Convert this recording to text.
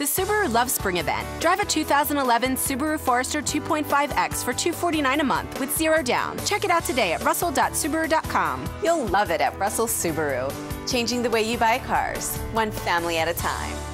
The Subaru Love Spring event. Drive a 2011 Subaru Forester 2.5X for $249 a month with 0 down. Check it out today at russell.subaru.com. You'll love it at Russel Subaru. Changing the way you buy cars, one family at a time.